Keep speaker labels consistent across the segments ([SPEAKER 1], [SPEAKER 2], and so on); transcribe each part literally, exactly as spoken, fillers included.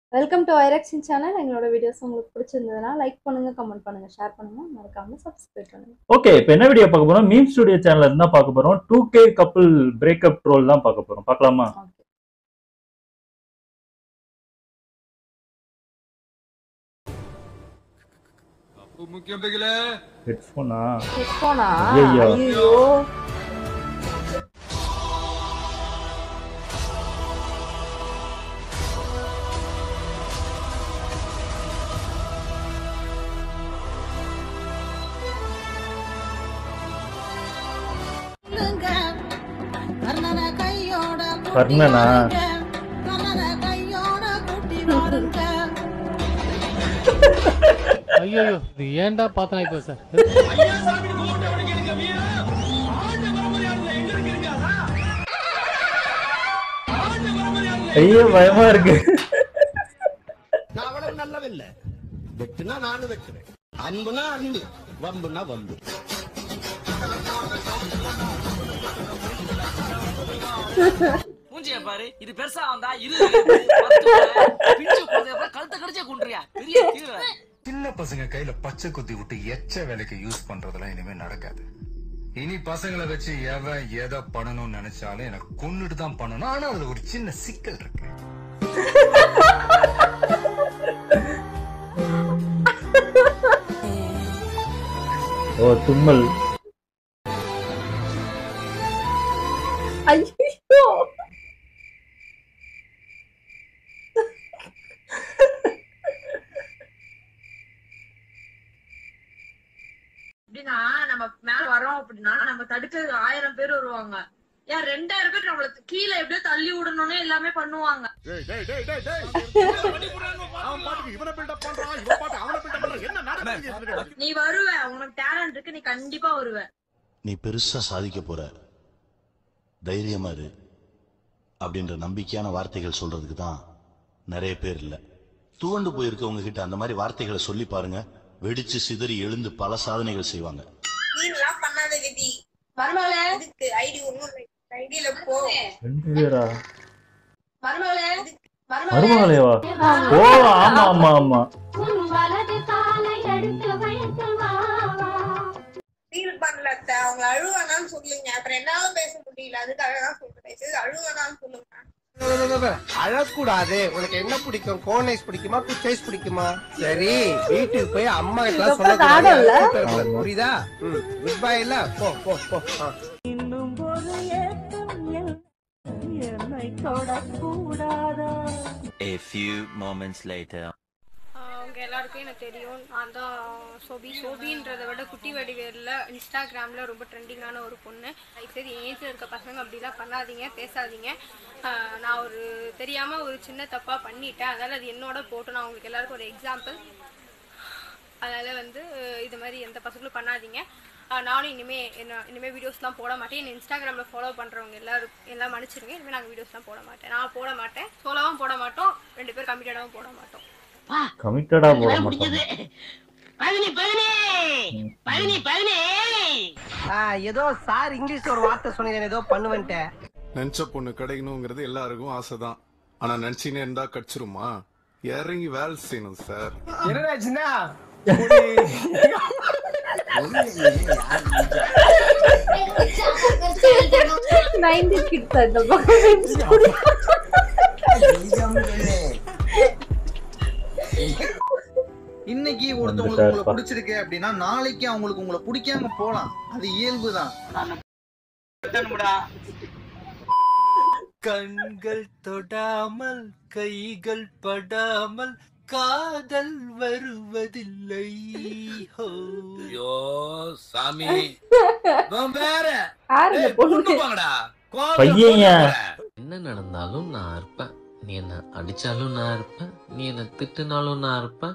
[SPEAKER 1] Welcome to ஐரக்ஷன் channel. எங்களோட videos உங்களுக்கு பிடிச்சிருந்ததுன்னா லைக் பண்ணுங்க, கமெண்ட் பண்ணுங்க, ஷேர் பண்ணுங்க, மறக்காம சப்ஸ்கிரைப் பண்ணுங்க.
[SPEAKER 2] ஓகே, இப்போ என்ன வீடியோ பார்க்க போறோம்? மீம் ஸ்டுடியோ சேனல்ல இருந்து தான் பார்க்க போறோம். Two K couple breakup troll தான் பார்க்க போறோம். பார்க்கலாமா?
[SPEAKER 1] ஓகே.
[SPEAKER 3] அப்போ முக்கியம் பிகல
[SPEAKER 2] ஹெட்ஃபோனா?
[SPEAKER 1] ஹெட்ஃபோனா?
[SPEAKER 2] ஐயோ.
[SPEAKER 1] ஐயோ.
[SPEAKER 2] கர்ணனா?
[SPEAKER 4] ஐயோ, இது ஏன்டா பார்த்தா இப்போ சார்?
[SPEAKER 2] ஐயோ, பயமா இருக்கு.
[SPEAKER 5] நான் அவ்வளவு நல்லவில்லை. வெட்டுனா நானும் வெட்டுறேன். அன்புனா அன்பு, வம்புனா வம்பு.
[SPEAKER 6] மூஞ்சிய பாரு, இது பெருசா வந்தா இருபது பிஞ்சு போறதுக்கு கழுத்த கடிச்சே குன்றியா பெரிய தீர.
[SPEAKER 3] சின்ன பசங்க கையில பச்சை குத்தி விட்டு எச்ச வேலைக்கு யூஸ் பண்றதெல்லாம் இனிமே நடக்காது. இனி பசங்களை வச்சு எவன் எதை பண்ணணும்னு நினைச்சாலும் எனக்கு கொன்னுட்டு தான் பண்ணணும். ஆனா அதுல ஒரு சின்ன சிக்கல் இருக்கு.
[SPEAKER 2] ஓ, தும்மல்.
[SPEAKER 1] ஐயோ.
[SPEAKER 7] அப்படின்னா நம்ம மேல வரோம் அப்படின்னா நம்ம தடுக்க ஆயிரம் பேர் வருவாங்க. ஏன் ரெண்டாயிரம் பேர் நம்மள கீழே எப்படியோ தள்ளி விடணும்னு எல்லாமே பண்ணுவாங்க. நீ வருவ, உனக்கு டேலண்ட் இருக்கு, நீ கண்டிப்பா வருவ.
[SPEAKER 5] நீ பெருசா சாதிக்க போற, தைரியமா இரு அப்படின்ற நம்பிக்கையான வார்த்தைகள் சொல்றதுக்கு தான் நிறைய பேர் இல்ல. துவண்டு போயிருக்கவங்க கிட்ட அந்த மாதிரி வார்த்தைகளை சொல்லி பாருங்க. வெடிச்சு சிதறி எழுந்து பல சாதனைகள் செய்வாங்க.
[SPEAKER 8] நீலாம் பண்ணாத விதி
[SPEAKER 7] மருமகளே,
[SPEAKER 8] இதுக்கு ஐடி ஒண்ணும் ஐடியில போ.
[SPEAKER 2] ரெண்டு பேரா?
[SPEAKER 7] மருமகளே,
[SPEAKER 2] மருமகளேவா? ஓ, ஆமா ஆமா ஆமா.
[SPEAKER 8] ஃபீல் பண்ணல அத்தை, அவங்க அழுவானான்னு சொல்லுங்க. அப்புறம் என்னாலும் பேச முடியல, அதுக்காக தான் சொல்றேன். அழுவானான்னு சொல்லுங்க.
[SPEAKER 9] அழக்கூடாது. உனக்கு என்ன பிடிக்கும்? கோன் ஐஸ் பிடிக்குமா, பிச் ஐஸ் பிடிக்குமா? சரி, வீட்டுக்கு போய் அம்மா கிட்ட சொல்ல, புரியுதா? Good bye. இல்ல போ போ போ.
[SPEAKER 1] இன்னும் ஒரு ஏக்கம் என்னை தொடக்கூடாதா?
[SPEAKER 10] A few moments later.
[SPEAKER 11] அவங்க எல்லாருக்கும் எனக்கு தெரியும். நான் தான் சோபி. சோபின்றதை விட குட்டி வடிவேலில் இன்ஸ்டாகிராமில் ரொம்ப ட்ரெண்டிங்கான ஒரு பொண்ணு. சரி, ஏஜில் இருக்க பசங்க அப்படிலாம் பண்ணாதீங்க, பேசாதீங்க. நான் ஒரு தெரியாமல் ஒரு சின்ன தப்பாக பண்ணிட்டேன், அதனால் அது என்னோட போட்டு நான் உங்களுக்கு எல்லாருக்கும் ஒரு எக்ஸாம்பிள். அதனால் வந்து இது மாதிரி எந்த பசங்களும் பண்ணாதீங்க. நானும் இனிமேல் என்ன இனிமேல் வீடியோஸ்லாம் போட மாட்டேன். என்ன இன்ஸ்டாகிராமில் ஃபாலோ பண்ணுறவங்க எல்லோரும் எல்லாம் மன்னிச்சிருங்க. இனிமேல் நாங்கள் வீடியோஸ்லாம் போட மாட்டேன். நான் போட மாட்டேன், சோலோவும் போட மாட்டோம், ரெண்டு பேர் கமிட்டடாகவும் போட மாட்டோம்.
[SPEAKER 2] கமிட்டடா போட மாட்டோம்.
[SPEAKER 9] ஏதோ சார் இங்கிலீஷ்ல ஒரு வார்த்தை சொன்னீங்க, ஏதோ பண்ணுவேன்ட்டேன்.
[SPEAKER 3] நினைச்ச பொண்ணு கிடைக்கணுங்கிறது எல்லாருக்கும் ஆசைதான். ஆனா நினைச்சினே இருந்தா கடிச்சிருமா? இறங்கி வேலை செய்யணும் சார்.
[SPEAKER 9] என்னடாச்சுன்னா
[SPEAKER 1] நைன்டி கிட்ஸ் அந்த பக்கம்.
[SPEAKER 12] இன்னைக்கு ஒருத்தவங்களுக்கு உங்களை பிடிச்சிருக்கு அப்படின்னா நாளைக்கு அவங்களுக்கு உங்களை பிடிக்காம போலாம். அது இயல்புதான்.
[SPEAKER 6] கண்கள் தொடாமல் கைகள் படாமல் காதல் வருவதில்லை. ஐயோ சாமி,
[SPEAKER 10] என்ன நடந்தாலும் நான் இருப்பேன். நீ என்ன அடிச்சாலும் நான் இருப்பேன், நீ என்ன திட்டுனாலும் நான் இருப்பேன்.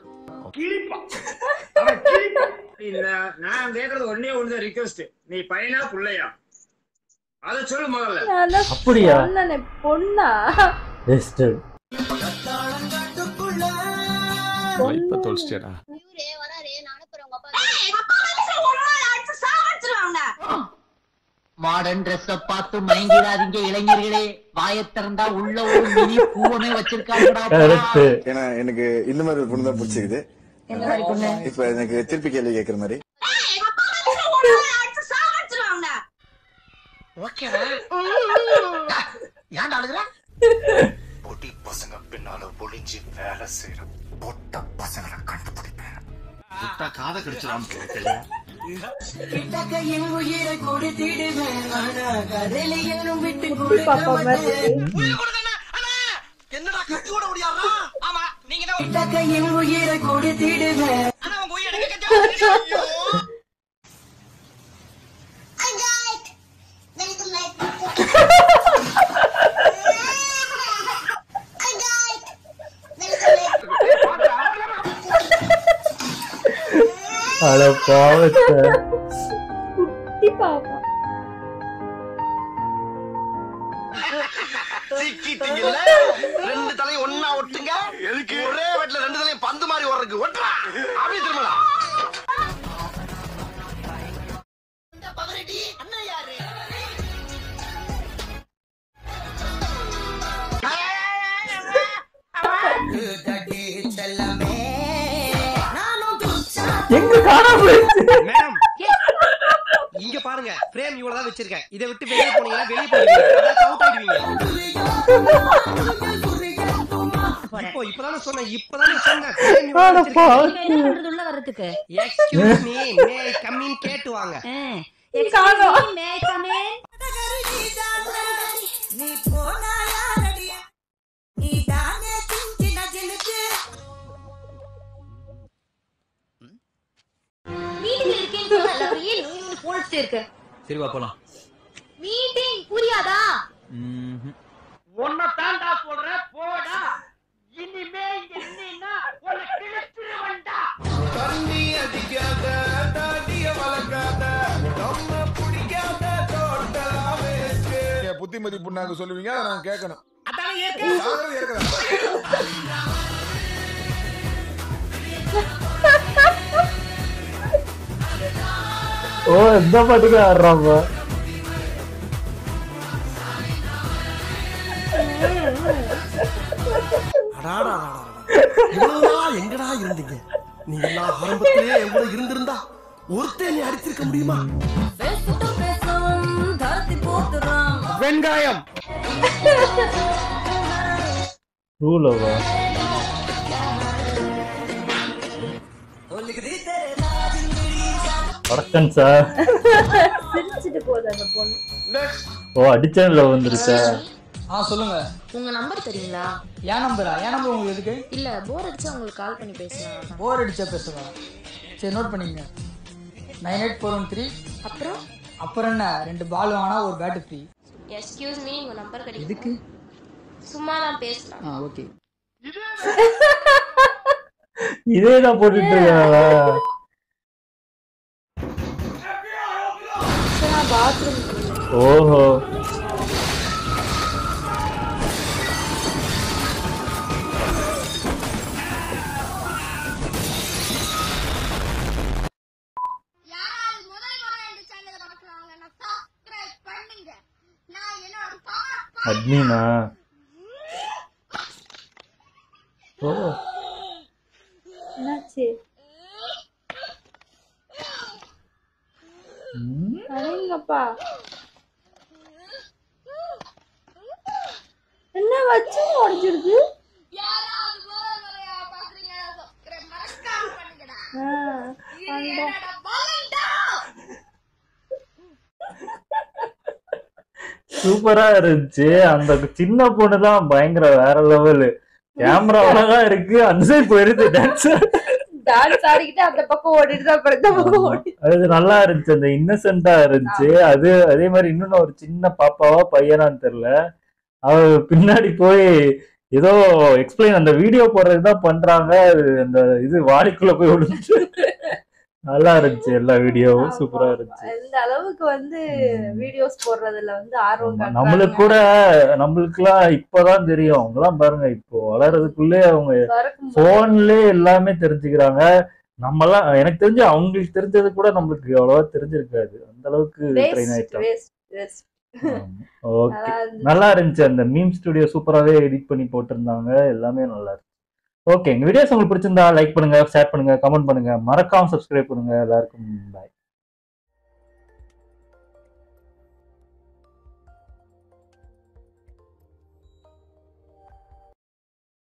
[SPEAKER 9] நான் கேக்குறது ஒன்னே ஒண்ணு ரிக்வெஸ்ட். நீ பையனா புள்ளையா அத சொல்லு முதல்ல.
[SPEAKER 2] அப்படியா?
[SPEAKER 1] பொண்ணா?
[SPEAKER 3] இப்ப தோல்ஸ்டேடா.
[SPEAKER 8] இவரே வராரே, நான் அனுப்புறேன். உங்க அப்பா
[SPEAKER 13] மாடர்ன் ட்ரெஸ் பார்த்து மயங்கிடாதீங்க இளைஞர்களே. வாயை திறந்தா உள்ள ஒரு மினி பூவமே வச்சிருக்காங்கடா.
[SPEAKER 14] ஏன்னா எனக்கு இந்த மாதிரி ஒரு பொண்ணு தான் பிடிச்சிருக்குது. இப்ப எனக்கு திருப்பி கேள்வி கேட்கற மாதிரி.
[SPEAKER 13] ஏன்டா அழுகுற?
[SPEAKER 3] பொடி பசங்க பின்னால ஒளிஞ்சு வேலை செய்யற பொட்ட பசங்களை கண்டுபிடிப்பேன். காதை கடிச்சிடாம கேட்கல.
[SPEAKER 13] என்னடா கட்டி ஓட முடியாதா? ஆமா நீங்க தான் உயிரை கொடுத்திடுவேன். ஆனா உங்க உயிரை எடுக்க
[SPEAKER 2] அட பாவத்தை
[SPEAKER 1] குட்டி பாப்பா
[SPEAKER 13] சிக்கிட்டீங்கல்ல. ரெண்டு தலையும் ஒண்ணா ஒட்டுங்க. எதுக்கு? ஒரே வெட்ல ரெண்டு தலையும் பந்து மாதிரி ஓடுறதுக்கு. ஒட்டா அப்படியே திரும்பலாம். இந்த பவரடி அண்ணா யாரு?
[SPEAKER 2] எங்க காணாம போயிடுச்சு
[SPEAKER 9] மேடம். இங்க பாருங்க, ஃப்ரேம் இவ்வளவுதான் வச்சிருக்கேன். இதை விட்டு வெளியே போனீங்கன்னா வெளியே போயிடுவீங்க. அவுட் ஆயிடுவீங்க. இப்போ இப்பதானே சொன்னேன். இப்பதானே சொன்னேன். ஃப்ரேம் இவ்வளவு வச்சிருக்கேன்.
[SPEAKER 15] என்ன பண்றது உள்ள வரதுக்கு?
[SPEAKER 9] Excuse me, may I come in கேட்டு வாங்க.
[SPEAKER 15] Excuse me, may I come in?
[SPEAKER 16] நீ போனா யாரடி? நீ தானே சின்ன ஜினுக்கு.
[SPEAKER 15] மீட்டிங்ல இருக்கேன்னு சொன்னல, ஏன் நீ போன்ஸ்டே இருக்க?
[SPEAKER 9] சரி வா போலாம்.
[SPEAKER 15] மீட்டிங் புரியாதா?
[SPEAKER 13] ஒன்ன தாண்டா சொல்றேன் போடா. இனிமே இங்க நின்னா உன்னை கிழிச்சிருவேன்டா.
[SPEAKER 9] தண்ணி அடிக்காத, தாடிய வளர்க்காத, நம்ம பிடிக்காத டோட்டலா வேஸ்ட்.
[SPEAKER 14] புத்திமதி புண்ணாக்கு சொல்லுவீங்க, அதை நான் கேட்கணும்.
[SPEAKER 9] அதானே ஏற்க.
[SPEAKER 2] ஓ எந்த பாட்டுக்கு ஆடுறாங்க.
[SPEAKER 9] எங்கடா இருந்தீங்க நீங்க? எல்லாம் ஆரம்பத்திலேயே என் கூட இருந்திருந்தா ஒருத்தன் அடிச்சிருக்க முடியுமா? வெங்காயம்
[SPEAKER 2] ரூலவா வணக்கம் சார்.
[SPEAKER 1] சிரிச்சிட்டு போகுது அந்த பொண்ணு.
[SPEAKER 2] ஓ அடிச்சன்ல வந்துருச்சா?
[SPEAKER 17] ஆ சொல்லுங்க.
[SPEAKER 15] உங்க நம்பர் தெரியுங்களா?
[SPEAKER 17] ஏன் நம்பரா? ஏன் நம்பர் உங்களுக்கு எதுக்கு?
[SPEAKER 15] இல்ல போர் அடிச்சா உங்களுக்கு கால் பண்ணி பேசலாம்.
[SPEAKER 17] போர் அடிச்சா பேசுவா? சரி நோட் பண்ணிக்கங்க. Nine eight four one three.
[SPEAKER 15] அப்புறம்
[SPEAKER 17] அப்புறம் என்ன, ரெண்டு பால் வாங்கினா ஒரு பேட் ஃப்ரீ.
[SPEAKER 15] எக்ஸ்கியூஸ் மீ, உங்க நம்பர் கிடைக்கும்?
[SPEAKER 17] எதுக்கு?
[SPEAKER 15] சும்மா நான் பேசலாம்.
[SPEAKER 17] ஆ ஓகே.
[SPEAKER 2] இதே தான் போட்டுட்டு இருக்காங்களா? ஓஹோ அட்மினா? ஓ
[SPEAKER 1] என்னாச்சு? அடேங்கப்பா, என்ன வச்சு உடைச்சிருக்கு?
[SPEAKER 2] சூப்பரா இருந்துச்சு. அந்த சின்ன பொண்ணுதான் பயங்கர வேற லெவலு. கேமரா அழகா இருக்கு, அந்த சைடு போயிருது டான்ஸ்
[SPEAKER 1] டான்ஸ் ஆடிக்கிட்டு அந்த பக்கம் ஓடிட்டு தான் அப்புறம் இந்த பக்கம் ஓடி.
[SPEAKER 2] அது நல்லா இருந்துச்சு, அந்த இன்னசென்ட்டா இருந்துச்சு. அது அதே மாதிரி இன்னொன்னு ஒரு சின்ன பாப்பாவா பையனான்னு தெரியல, அவ பின்னாடி போய் ஏதோ எக்ஸ்பிளைன் அந்த வீடியோ போடுறதுதான் பண்றாங்க. அந்த இது வாடிக்குள்ள போய் விழுந்துச்சு. நல்லா இருந்துச்சு, எல்லா வீடியோவும் சூப்பரா இருந்துச்சு.
[SPEAKER 1] இந்த அளவுக்கு வந்து வீடியோஸ் போடுறதுல வந்து ஆர்வம் காட்டுறாங்க.
[SPEAKER 2] நம்மளுக்கு கூட நம்மளுக்கு எல்லாம் இப்பதான் தெரியும். அவங்க எல்லாம் பாருங்க, இப்போ வளர்றதுக்குள்ளே அவங்க போன்லயே எல்லாமே தெரிஞ்சுக்கிறாங்க. நம்ம எல்லாம் எனக்கு தெரிஞ்சு அவங்களுக்கு தெரிஞ்சது கூட நம்மளுக்கு அவ்வளவா தெரிஞ்சிருக்காது. அந்த அளவுக்கு ட்ரெயின் ஆயிட்டோம். ஓகே, நல்லா இருந்துச்சு. அந்த மீம் ஸ்டுடியோ சூப்பராகவே எடிட் பண்ணி போட்டிருந்தாங்க. எல்லாமே நல்லா இருக்கு. ஓகே, எங்க வீடியோஸ் உங்களுக்கு பிடிச்சிருந்தா லைக் பண்ணுங்க, ஷேர் பண்ணுங்க, கமெண்ட் பண்ணுங்க, மறக்காம சப்ஸ்கிரைப் பண்ணுங்க. எல்லாருக்கும் பாய்.